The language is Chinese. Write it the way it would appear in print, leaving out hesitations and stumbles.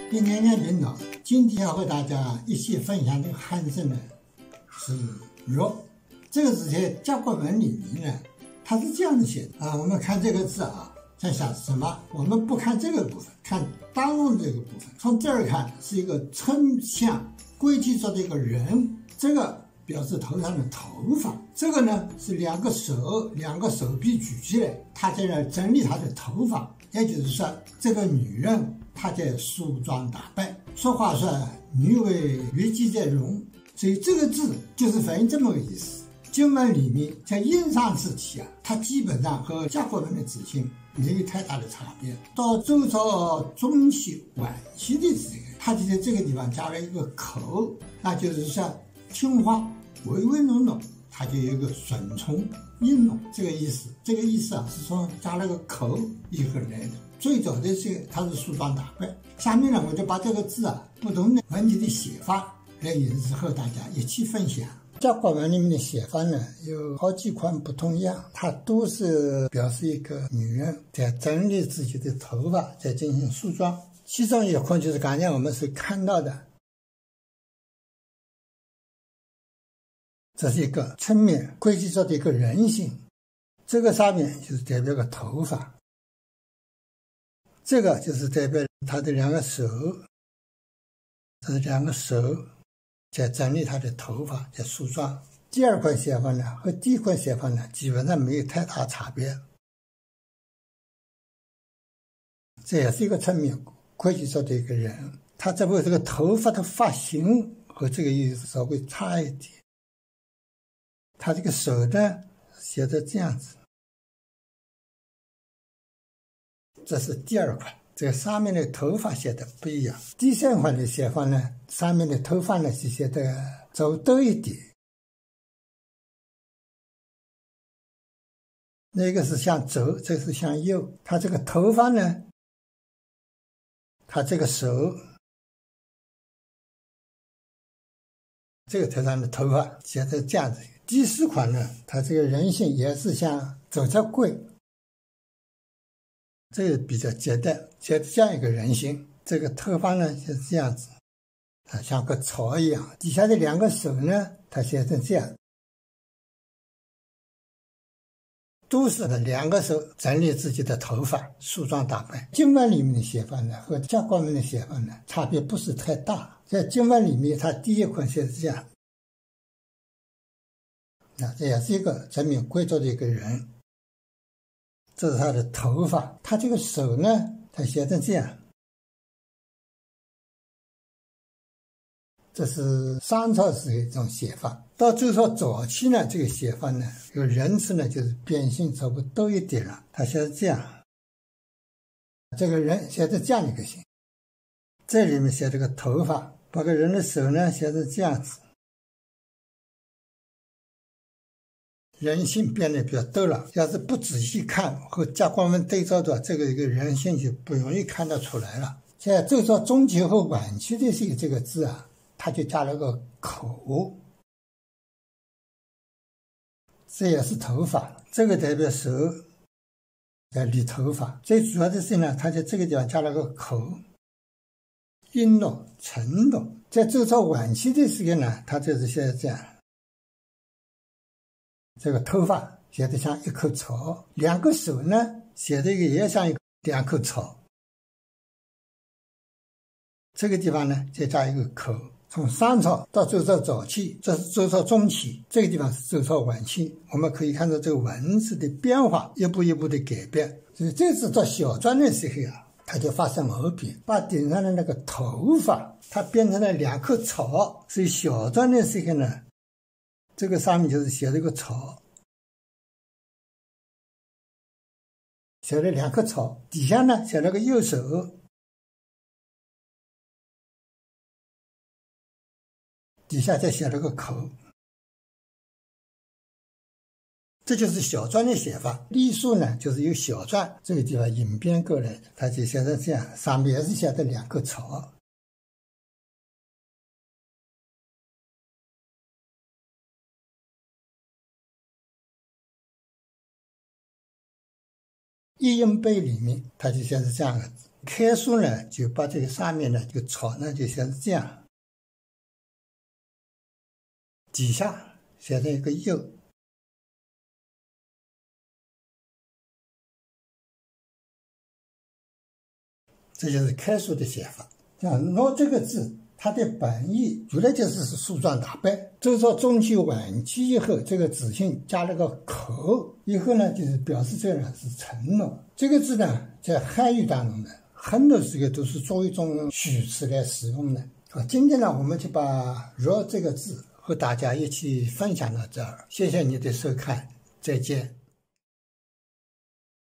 给年年领导，今天要和大家一起分享这个汉字呢是若。这个字在甲骨文里面呢，它是这样子写的啊。我们看这个字啊，在想什么？我们不看这个部分，看当中这个部分。从这儿看是一个称象规矩着的一个人，这个表示头上的头发。这个呢是两个手臂举起来，他在那整理他的头发。也就是说，这个女人她在梳妆打扮。俗话说女为悦己者容，所以这个字就是反映这么个意思。经文里面在印上字体啊，它基本上和甲骨文的字形没有太大的差别。到周朝中期晚期的字，它就在这个地方加了一个口，那就是说听话唯唯诺诺，它就有一个顺从应诺这个意思。这个意思啊是从加了个口一合来的。最早的这个它是梳妆打扮。下面呢我就把这个字啊不同的文体的写法来演示和大家一起分享。甲骨文里面的写法呢有好几款不同样，它都是表示一个女人在整理自己的头发，在进行梳妆。其中一款就是刚才我们所看到的，这是一个侧面规矩着的一个人形，这个上面就是代表个头发，这个就是代表他的两个手，这是两个手在整理他的头发，在梳妆。第二款写法呢和第一款写法呢基本上没有太大差别，这也是一个侧面规矩着的一个人，他只不过这个头发的发型和这个意思稍微差一点。他这个手呢写的这样子，这是第二款，这个上面的头发写的不一样。第三款的写法呢，上面的头发呢是写的走多一点，那个是向左，这是向右。他这个头发呢，他这个手，这个头上的头发写的这样子。第四款呢，他这个人形也是像走着跪，这个比较简单，写这样一个人形。这个头发呢就是这样子，像个草一样。底下的两个手呢，它写成这样，都是两个手整理自己的头发，梳妆打扮。经文里面的写法呢和甲骨文的写法呢差别不是太大。在经文里面，它第一款写是这样，这也是一个正面规则的一个人，这是他的头发。他这个手呢，他写成这样，这是商朝时的一种写法。到周朝早期呢，这个写法呢，有人字呢就是变形稍微多一点了，他写成这样，这个人写成这样一个形，这里面写这个头发，把个人的手呢写成这样子。人形变得比较多了，要是不仔细看和甲骨文对照的这个一个人形就不容易看得出来了。在周朝中期和晚期的这个字啊，它就加了个口，这也是头发，这个代表手在理头发。最主要的是呢，它在这个地方加了个口，阴诺承诺。在周朝晚期的时候呢，它就是现在这样，这个头发写得像一棵草，两个手呢写的一个也像两棵草。这个地方呢再加一个口。从商朝到周朝早期，这是周朝中期，这个地方是周朝晚期。我们可以看到这个文字的变化，一步一步的改变。所以这次到小篆的时候啊，它就发生毛病，把顶上的那个头发它变成了两棵草。所以小篆的时候呢，这个上面就是写了一个草，写了两棵草，底下呢写了个右手，底下再写了个口，这就是小篆的写法。隶书呢就是由小篆这个地方演变过来的，它就写成这样，上面也是写的两棵草。一音碑里面它就写成这样的字， 楷书呢，就把这个上面呢，这个草呢就像是这样，底下写成一个右，这就是楷书的写法。像“若”这个字，它的本意主要就是梳妆打扮。周朝中期晚期以后，这个字形加了个口，以后呢，就是表示这个人是承诺。这个字呢，在汉语当中呢，很多时候都是作为一种虚词来使用的。好，今天呢，我们就把“若”这个字和大家一起分享到这儿。谢谢你的收看，再见。